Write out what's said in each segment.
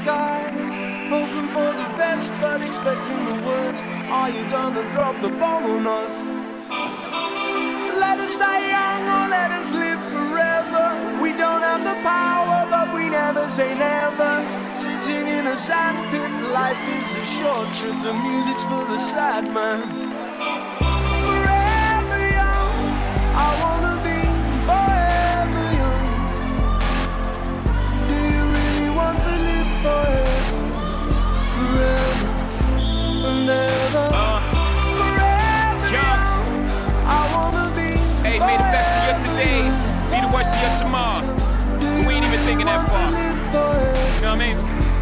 skies, hoping for the best but expecting the worst. Are you gonna drop the bomb or not? Let us die young or let us live forever. We don't have the power, but we never say never. Sitting in a sandpit, life is a short trip. The music's for the sad man. Forever young, I wanna be forever young. Do you really want to live forever? Forever and ever. Forever young, I wanna be. Hey, may the best of your todays be the worst of your tomorrows. We ain't even thinking that far. You know what I mean?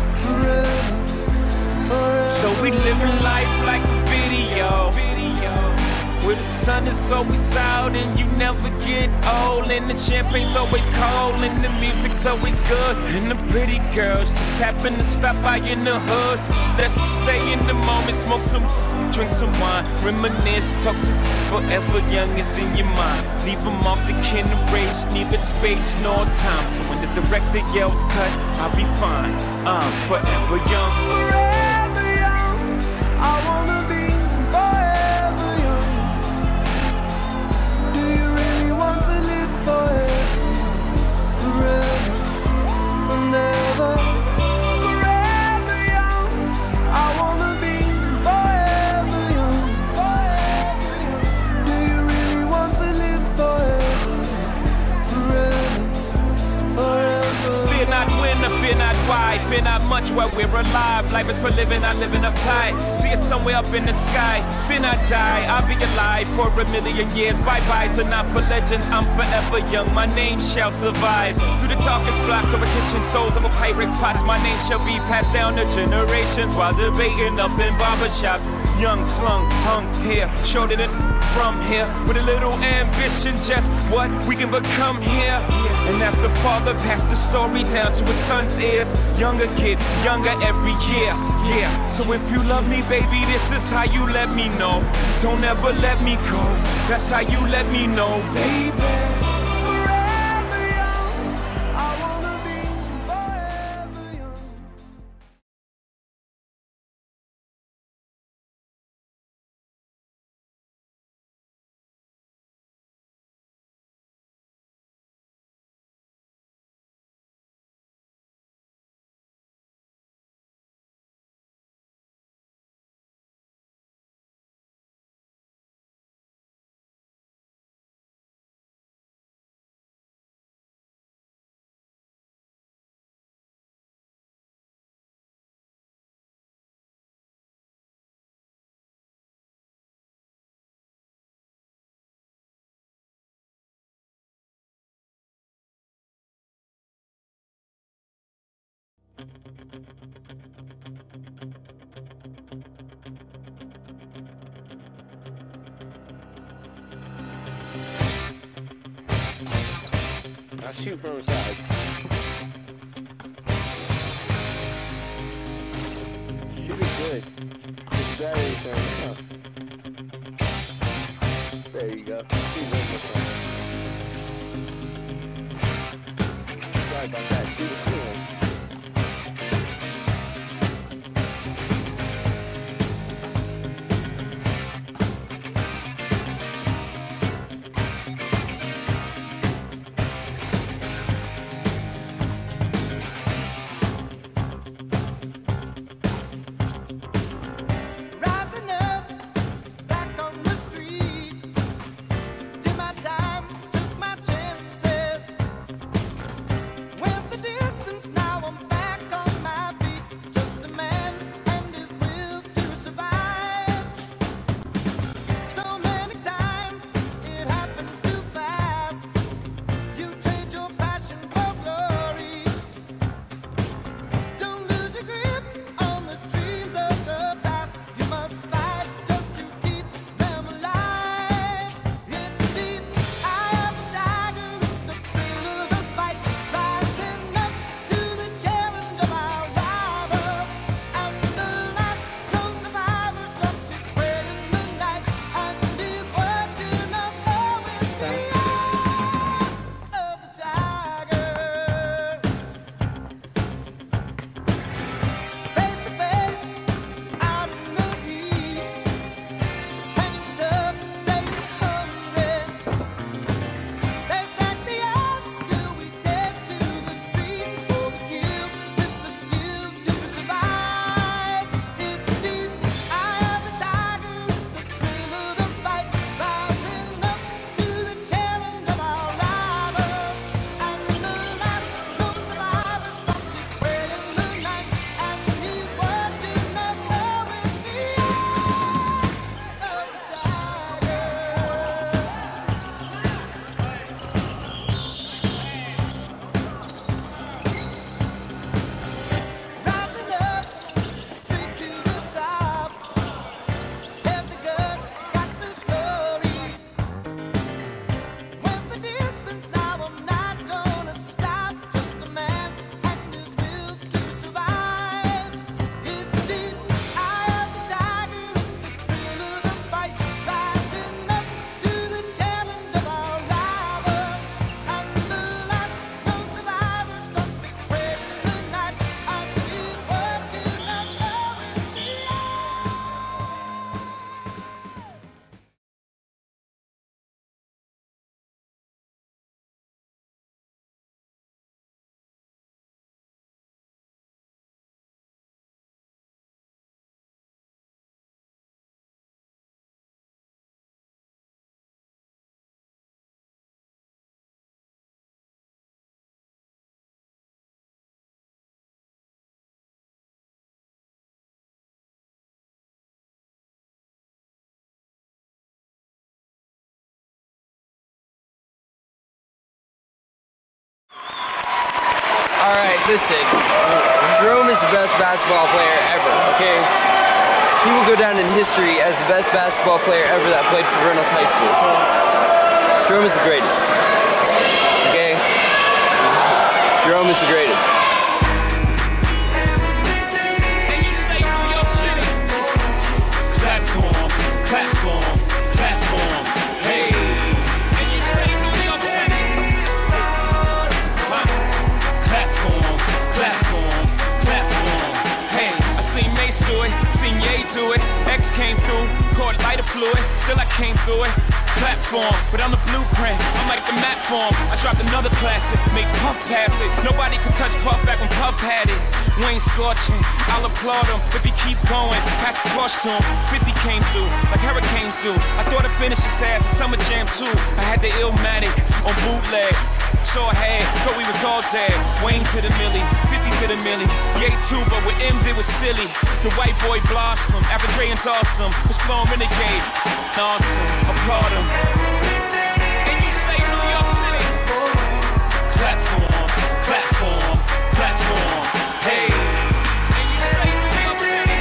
So we living life like a video, where the sun is always out and you never get old, and the champagne's always cold and the music's always good, and the pretty girls just happen to stop by in the hood. So let's just stay in the moment, smoke some, drink some wine, reminisce, talk some. Forever young is in your mind. Leave them off the kin race, neither space nor time. So when the director yells cut, I'll be fine. I'm forever young. Forever young, I wanna be forever young. Do you really want to live forever? Forever and ever. Forever young, I wanna be forever young. Forever young. Do you really want to live forever? Forever, forever. Fear not when or fear not why, fear not much while we're alive. Life is for living, not living uptight. See us somewhere up in the sky. Fear not die, I'll be alive for a million years. Bye-byes are not for legends, I'm forever young. My name shall survive. Through the darkest blocks over kitchen stoves, over Pyrex pots, my name shall be passed down to generations while debating up in barbershops. Young, slung, hung here, showed it from here with a little ambition, just what we can become here. And as the father passed the story down to his son's ears, younger kid, younger every year, yeah. So if you love me, baby, this is how you let me know. Don't ever let me go, that's how you let me know, baby. Forever young, I wanna be forever young. I shoot from the side. Shoot it good. It's battery thing. Huh? There you go. Shoot one more time. Sorry about that. Shoot it too. Did my time, took my chances. Went the Listen, Jerome is the best basketball player ever, okay? He will go down in history as the best basketball player ever that played for Reynolds High School, okay? Jerome is the greatest, okay? Jerome is the greatest. Platform, hey. And you say New York City. Platform, hey. I seen Mace do it, seen Ye do it. X came through, caught lighter fluid, still I came through it. Platform, but I'm the blueprint, I'm like the map form. I dropped another classic, make Puff pass it. Nobody could touch Puff back when Puff had it. Wayne scorching, I'll applaud him if he keep going. Pass the torch to him, 50 came through, like hurricanes do. I thought I finished his ass a Summer Jam too. I had the Illmatic on bootleg. So I had, but we was all dead. Wayne to the milli, 50 to the milli. Ye too, but what M did was silly. The white boy blossom, after Dre endorsed him, was flowing renegade. Awesome, applaud him. And you say New York City. Platform, hey. And you say New York City.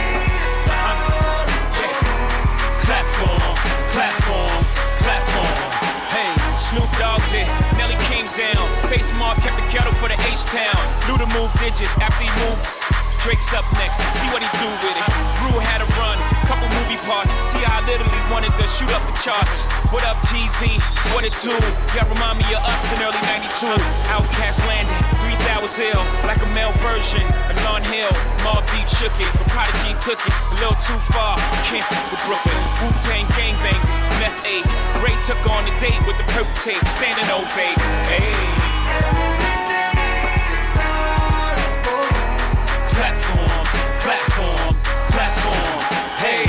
Platform, hey. Snoop Dogg did, Nelly King down. Face Mark kept the kettle for the H-Town. Luda moved digits after he moved. Drake's up next, see what he do with it. Rue had a run, couple movie parts. T.I. literally wanted to shoot up the charts. What up, TZ? What it do? Y'all remind me of us in early 92. Outkast landed, 3,000 Hill, like a male version of Lauryn Hill. Mobb Deep shook it, but Prodigy took it a little too far. Can't with Brooklyn, Wu-Tang gangbang, Meth 8. Ray took on the date with the purple tape, standing ovate. Hey. Platform, hey.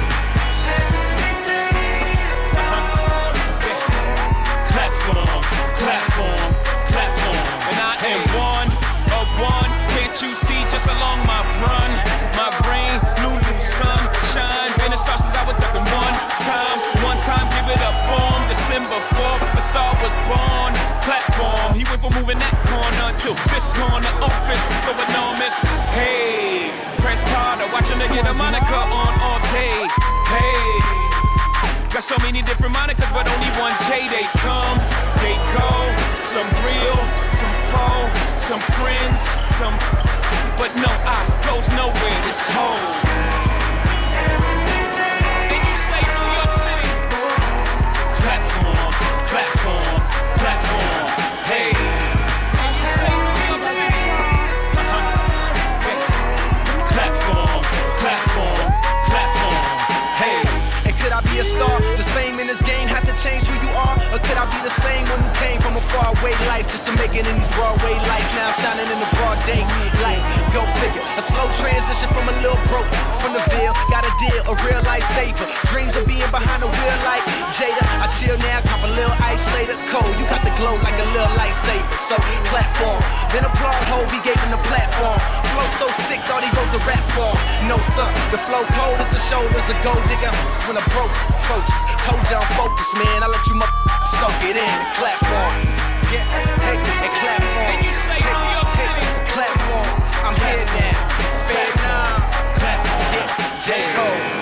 Platform. And I am one of one. Can't you see just along my run? My brain, Lulu, sunshine. Been a star since I was ducking one time, give it up for him. December 4th, a star was born. Platform, he went from moving that corner to this corner. Office is so enormous. Hey, press Carter, watching her get a moniker on all day. Hey, got so many different monikers, but only one J. They come, they go. Some real, some faux, some friends, some. But no, I goes nowhere. This whole. Platform, hey. And you say New York City. Platform, hey. And could I be a star? Does fame in this game have to change who you are? Or could I be the same one who came from a faraway life just to make it in these Broadway lights? Now I'm shining in the broad day light. Go figure. A slow transition from a little broke from the Ville. Got a deal, a real life saver. Dreams of being behind the wheel like Jada. I chill now, cop a little ice later. Cold, you got the glow like a little lightsaber. So platform, then applaud Hov, he gave him the platform. Flow so sick, thought he wrote the rap form. No sir, the flow cold as the shoulders of gold digger. When a broke approaches, told you I'm focused, man. I let you soak it in. Platform, yeah, hey, and platform. And you say New York City. Platform, I'm here now. Vietnam, platform, yeah, J. Cole.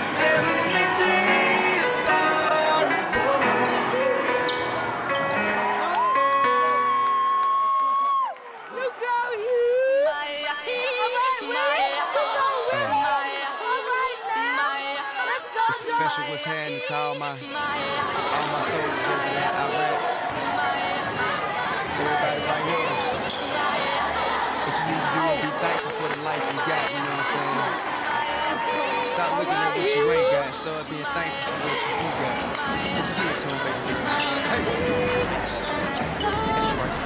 Special was handing to all my soldiers over there in Iraq. Everybody right here. What you need to do is be thankful for the life you got, you know what I'm saying? Stop looking at what you ain't got, start being thankful for what you do got. Let's get it to him, baby. Hey. That's right.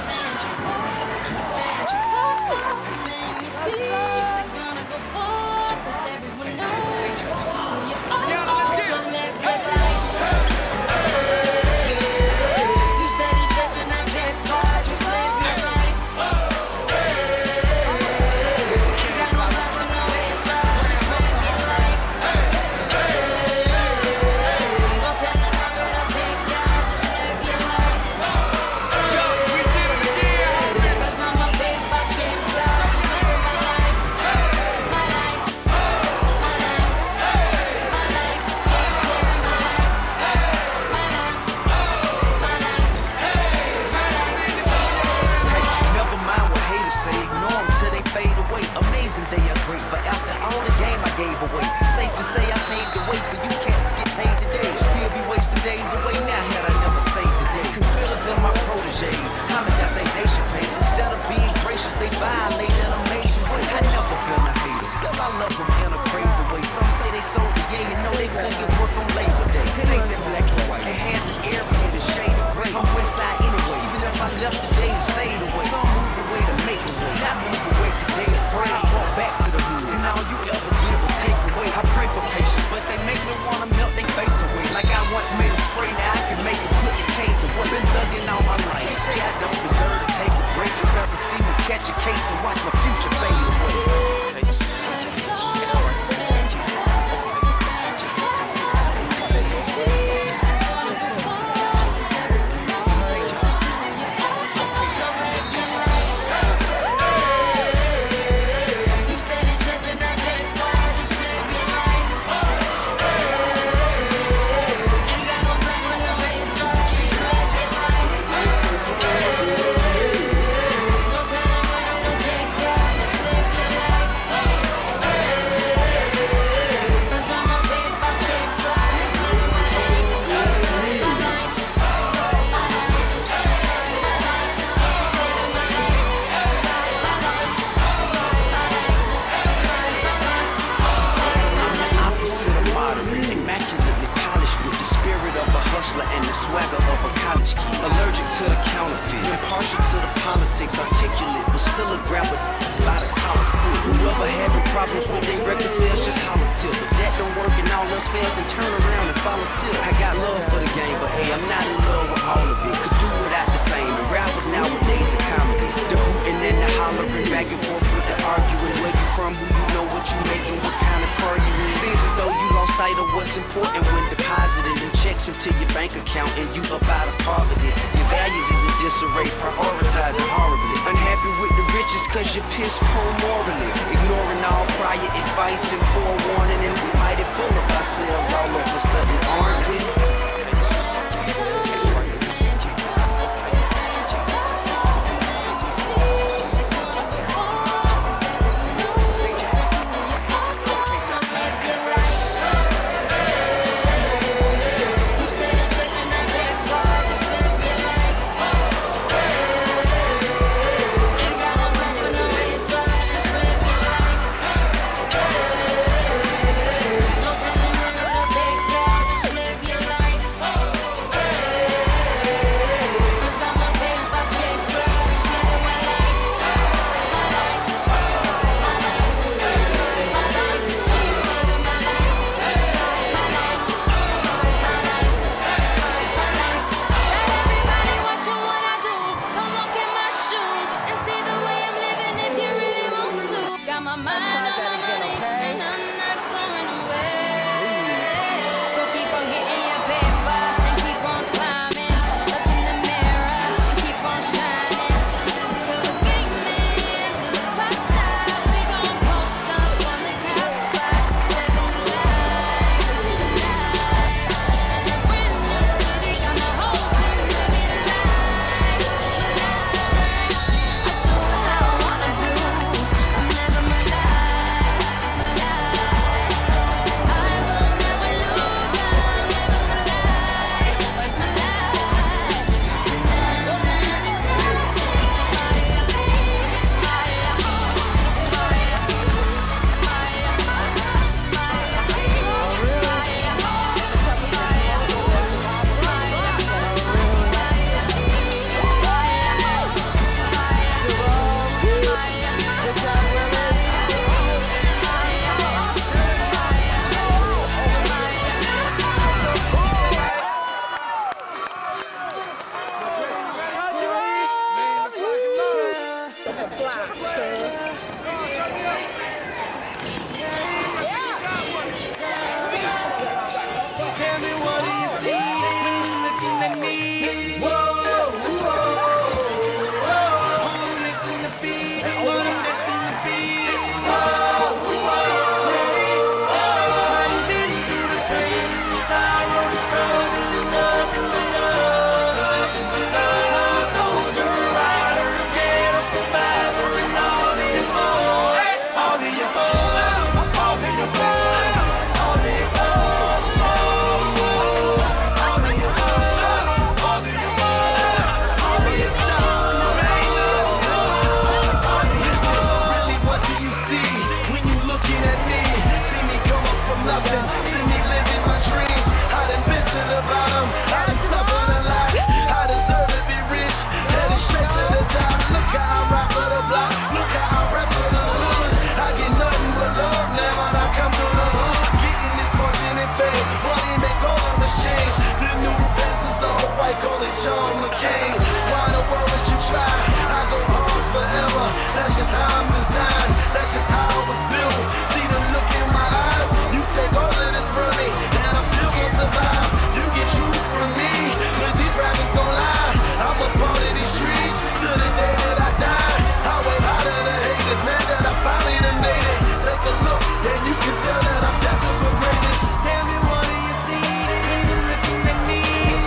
jade. How much I think they should pay? Instead of being gracious, they violate in a major way. I never been a hater, still I love them in a crazy way. Some say they sold the yeah, you know they couldn't get work on Labor Day. It ain't that black and white, it has an area that's shade of gray. I'm west side anyway, even if I left today and stayed away. Some move away to make a way, not move away today afraid. I brought back to the hood, and all you ever did was take away. I pray for patience, but they make me wanna melt their face away. Like I once made them spray, now I can make them put the case of what been thugging all my life. They say I don't deserve to take a break. You'd rather see me catch a case and watch my future fade away. And the swagger of a college kid. Allergic to the counterfeit, impartial to the politics, articulate, but still a grabber by the collar quick. Whoever having problems with their record sales, just holler tip. If that don't work and all else fails, then turn around and follow tip. I got love for the game, but hey, I'm not in love with all of it. Could do without the fame, and rappers nowadays are comedy. The hooting and the hollering, back and forth with the arguing. Where you from, who you know, what you making, what kind of car you in. Seems as though you lost sight of what's important when depositing them checks into your bank account and you up out of poverty. Your values is in disarray, prioritizing horribly. Unhappy with the riches cause you're piss poor morally. Ignoring all prior advice and forewarning, and we mighty full of ourselves all of a sudden, aren't we? Live your life. just how I'm designed. That's just how I was built. See the look in my eyes. You take all of this from me, and I'm still gonna survive. You get truth from me, but these rappers gon' lie. I'm a part of these streets till the day that I die. I wait harder to haters, man, that I finally done made it. Take a look, and you can tell that I'm destined for greatness. Tell me what do you see when you're looking at me?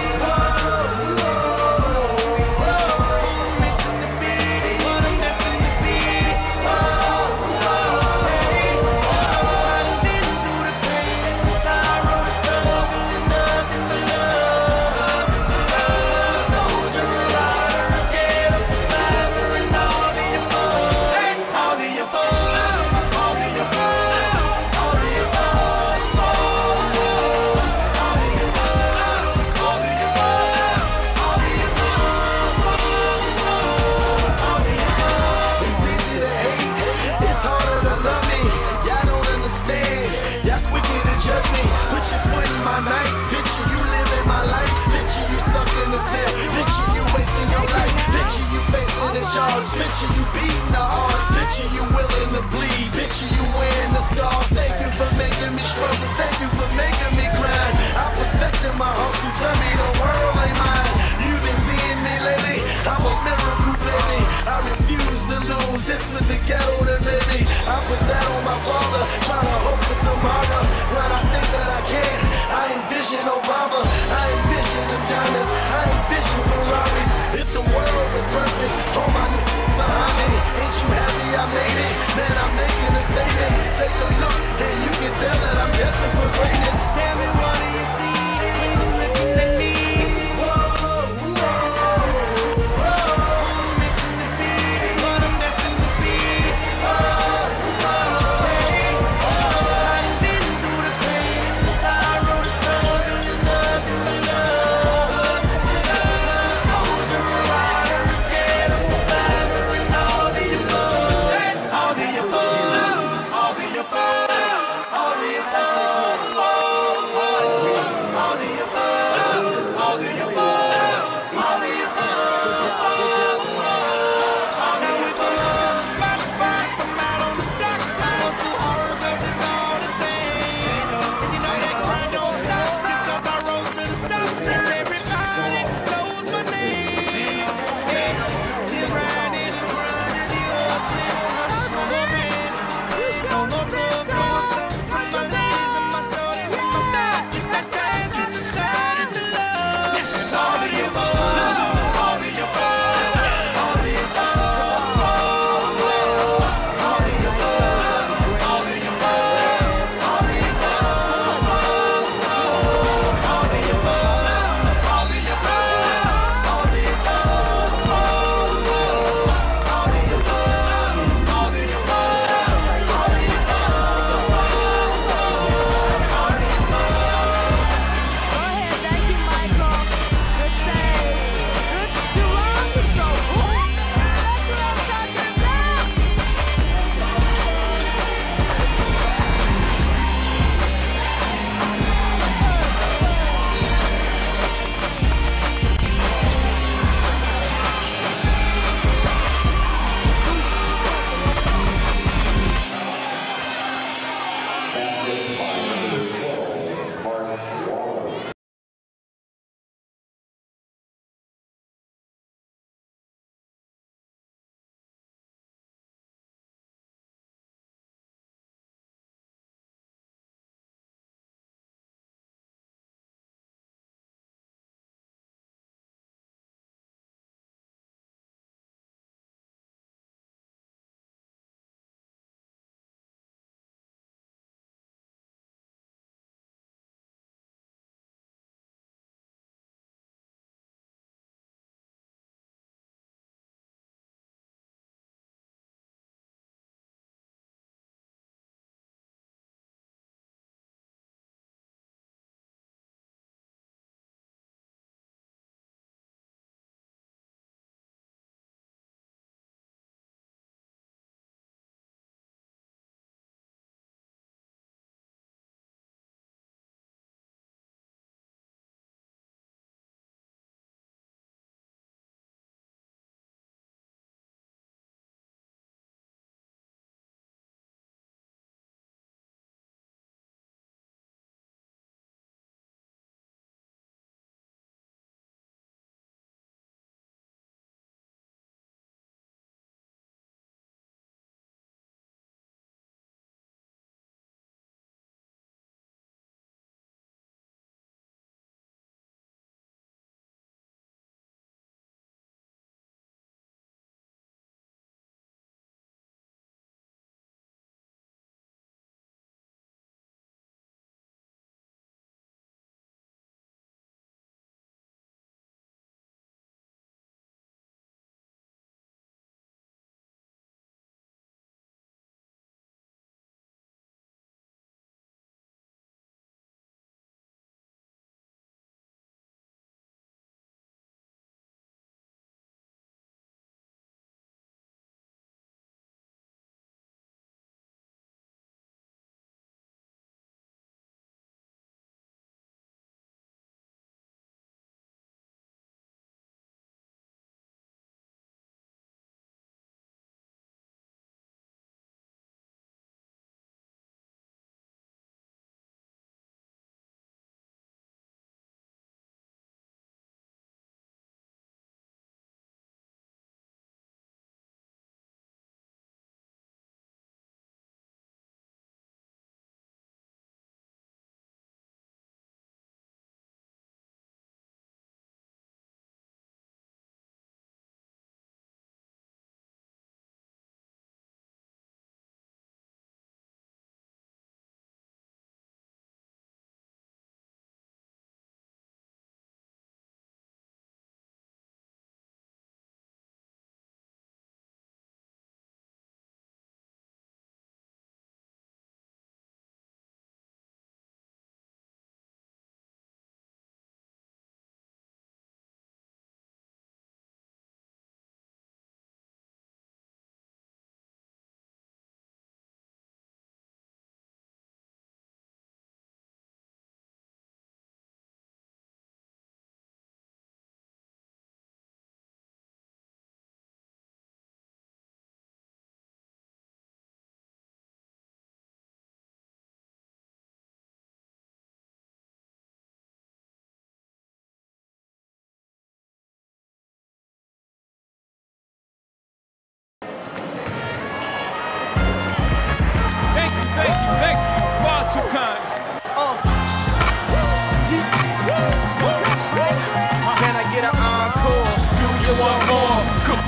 Picture you beating the odds, picture you willing to bleed, picture you wearing the scar. Thank you for making me struggle, thank you for making me grind. I perfected my hustle, tell me the world ain't mine. You've been seeing me lately, I'm a miracle baby. I refuse to lose, this was the ghetto that made me. I put that on my father, trying to hope for tomorrow. When I think that I can, I envision Obama, I envision the diamonds, I envision Ferraris. If the world was perfect, oh my behind me, ain't you happy I made it? Man, I'm making a statement. Take a look, and you can tell that I'm destined for greatness. Tell me what do you see when you're looking at me? Mission to be what I'm destined to be. I done been through the pain and the sorrow, the struggle, there's nothing but love. I'm a soldier, a rider, a ghetto survivor, and all the above, all the above, all the above, all the above.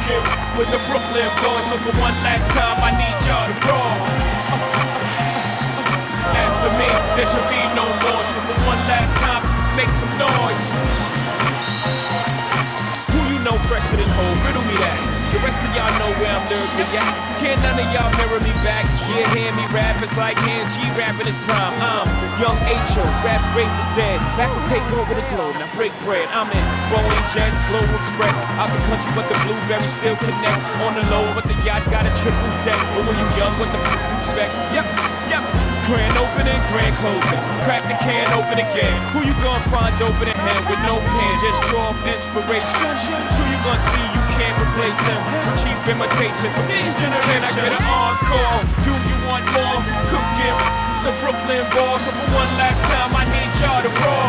Kim with the Brooklyn boys. So for one last time, I need y'all to roar. After me, there should be no more. So for one last time, make some noise. Who you know fresher than Hov? Riddle me that. The rest of y'all know where I'm lurking at. Can't none of y'all mirror me back. Yeah, hear me rap, it's like hand G rapping his prime. I'm Young H.O., raps Grateful Dead. Back to take over the globe, now break bread. I'm in Boeing Jets, Global Express. Out the country, but the blueberries still connect. On the low, but the yacht got a triple deck. But when you young, what the respect? Yep. Grand opening, grand closing. Crack the can, open again. Who you gonna find open in hand with no pen? Just draw off inspiration. Who you gonna see you can't replace him with cheap imitation from these generations? Can I get an encore? Do you want more? Cook him the Brooklyn ball. So for one last time, I need y'all to roar.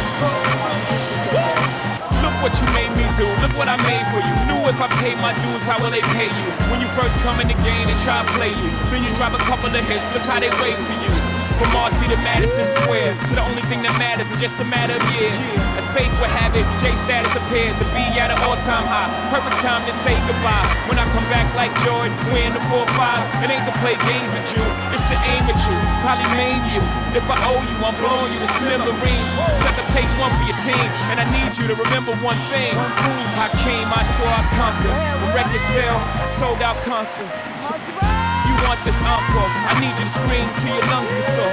Look what you made me do, look what I made for you. Knew if I paid my dues, how will they pay you? When you first come in the game, they try to play you. Then you drop a couple of hits, look how they wave to you. From Marcy to Madison Square, to the only thing that matters is just a matter of years. As fate would have it, J status appears to be at an all-time high. Perfect time to say goodbye. When I come back like Jordan, wearing the 4-5, it ain't to play games with you, it's to aim at you, probably maim you. If I owe you, I'm blowing you to smithereens. Sucker, take one for your team, and I need you to remember one thing. I came, I saw, I conquered. From record sale, sold out concerts. You want this encore? I need you to scream till your lungs get sore.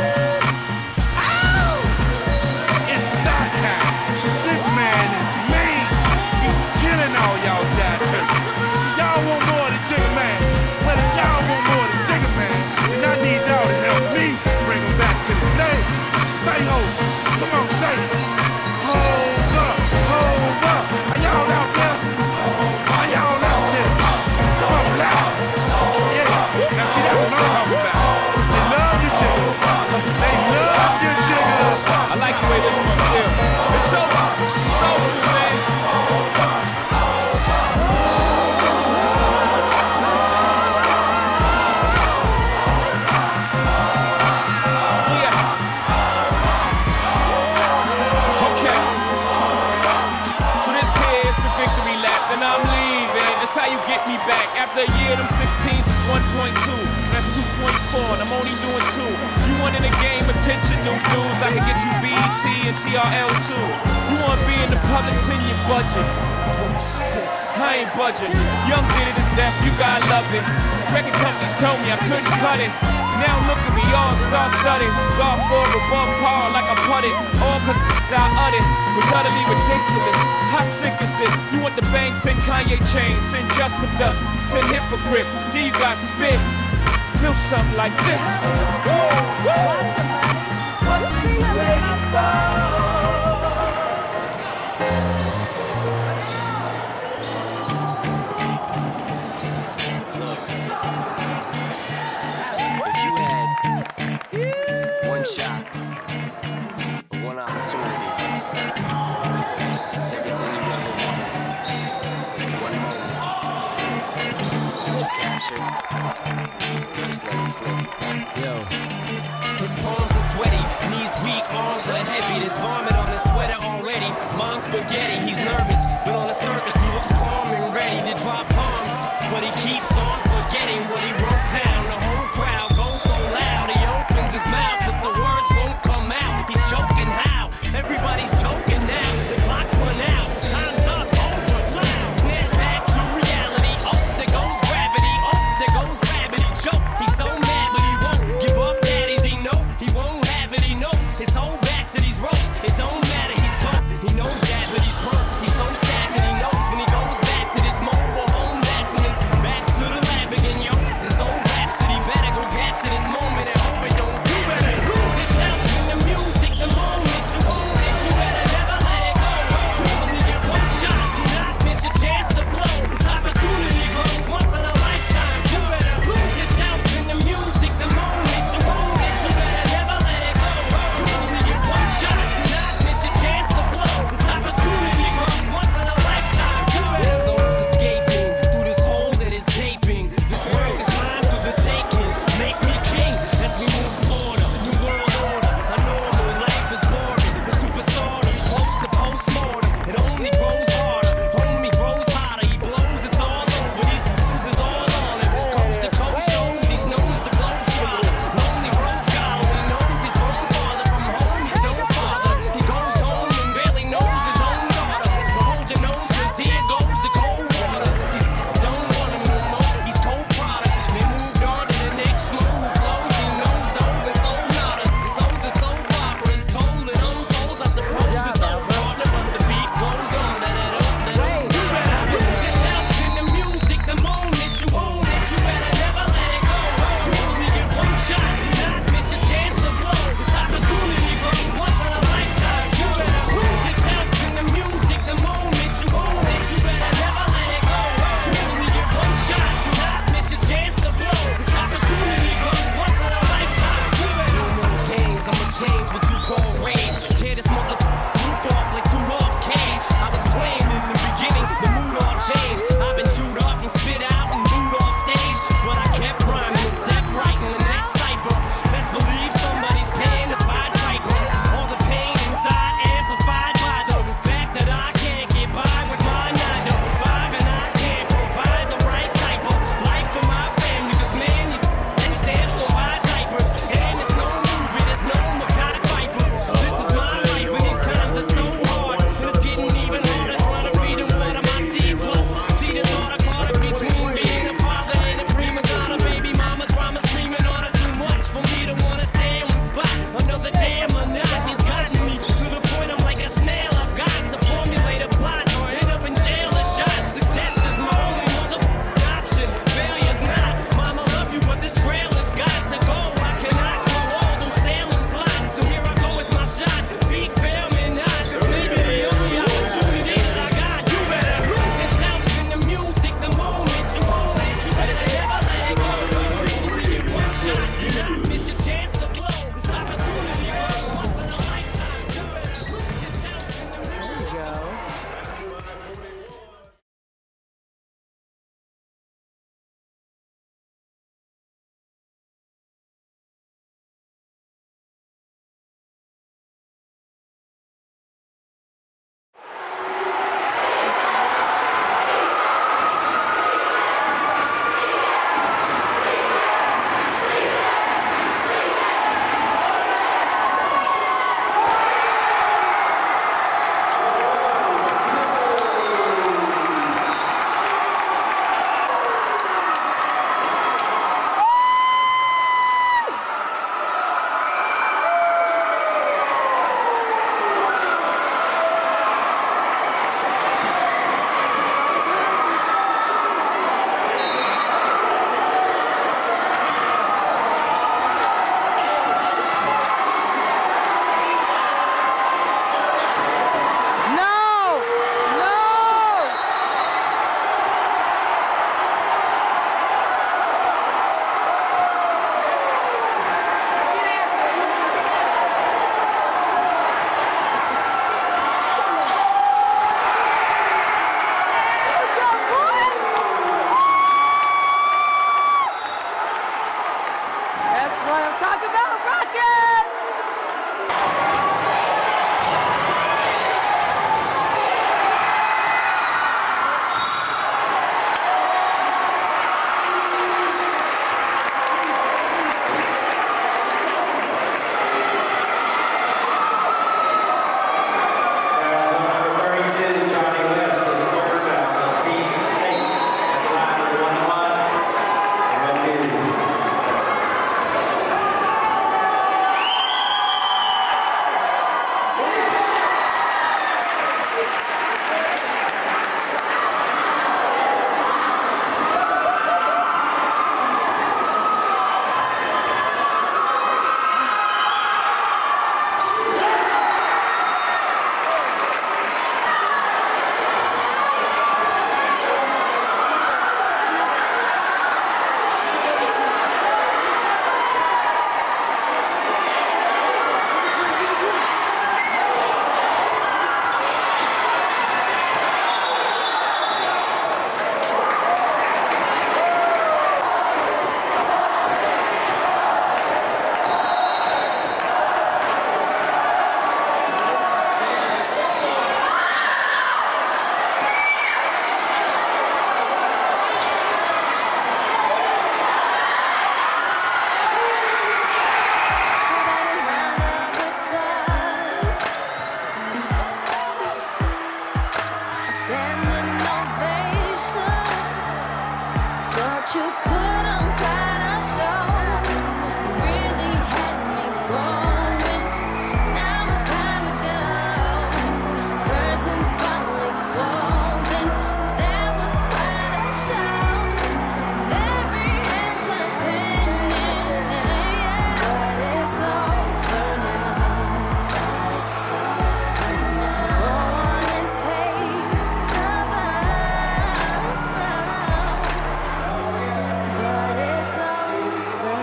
It's start time. This man is mean. He's killing all y'all jive turkeys. Y'all want more than Jigga Man. Well, if y'all want more than Jigga Man, then I need y'all to help me bring him back to the stage. Stay home. Come on, say it. Hold up, hold up. Are y'all out there? Are y'all out there? Come on, loud. Yeah. Now see, that's what I'm talking about. They love your Jigga. They love your Jigga. I like the way this one feels. It's so soulful, man. Yeah. Okay. So this here is the victory lap, and I'm leaving. That's how you get me back. After a year, them 16s is 1.2. That's 2.4, and I'm only doing 2. You want in the game, attention, new dudes. I can get you BET and TRL too. You want to be in the public, send your budget. I ain't budging. Young did it to death, you gotta love it. Record companies told me I couldn't cut it. Now look at me, all star studded. God for above par like I putted. All cause I uttered was utterly ridiculous. How sick is this? You want the bang, send Kanye chains, send just some dust, send hypocrite. Then you got spit. Feel something like this. What are you waiting for? One shot, one opportunity. This is everything you ever wanted. One moment. What you captured, just let it slip. Yo. His palms are sweaty, knees weak, arms are heavy. There's vomit on his sweater already. Mom's spaghetti, he's nervous, but on the surface he looks calm and ready to drop bombs. But he keeps on forgetting what he wrote down. The whole crowd goes so loud, he opens his mouth, but the words won't come out. He's choking how? Everybody's choking now. The clock's run out, time's up, over, loud. Snap back to reality. Oh, there goes gravity. Oh, there goes gravity. Choke. He's so mad, but he won't give up. Daddies, he know he won't have it. He knows his whole back to these ropes. It don't matter. He's tough. He knows that, but he's broke. He's so stagnant. He knows, and he goes back to this mobile home. That's when it's back to the lab. But you put on quite a show. Really had me going. Now it's time to go. Curtains finally closing. That was quite a show. Very entertaining. But it's over now. It's over now. Go on and take the bow. But it's over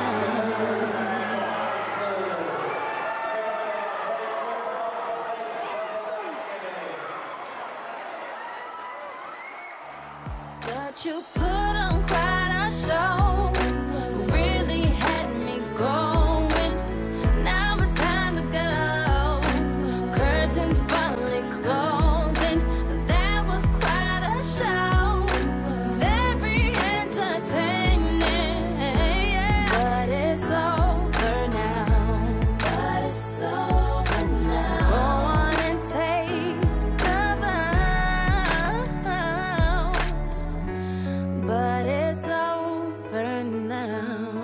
now. But you put on quite a show. Really had me going. Now it's time to go. Curtains finally closing. That was quite a show. Very entertaining. But it's over now. But it's over now. Go on and take the bow. But it's over now.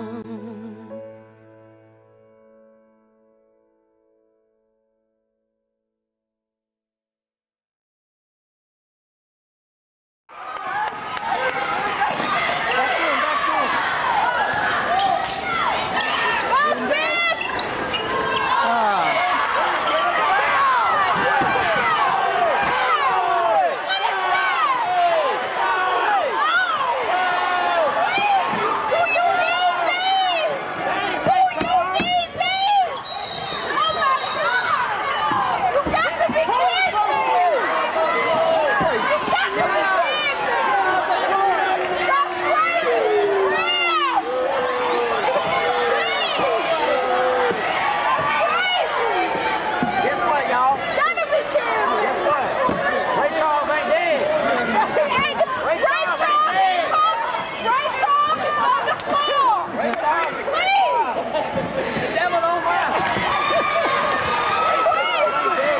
Guess what, y'all? Guess what? Ray Charles ain't dead. Ray Charles ain't dead. Ray Charles is on the floor. Ray Charles is Please. The devil don't mind. Ray Charles ain't dead.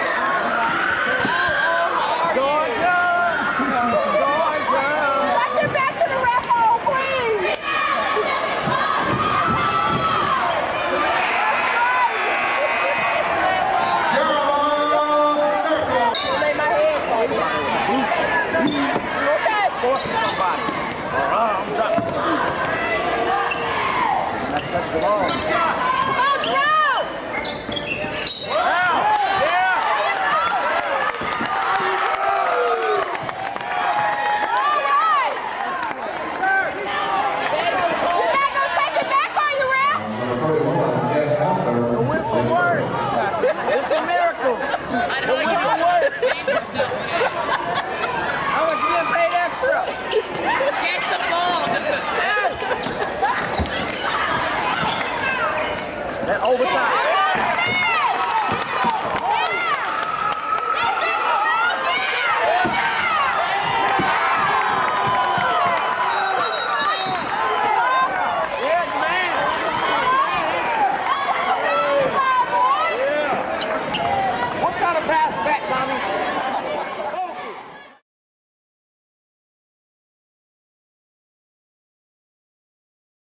Georgia. Take it back to the ref hole, please. Lay my hands on you. Okay. Forcing somebody. I'm dropping. Touch the ball.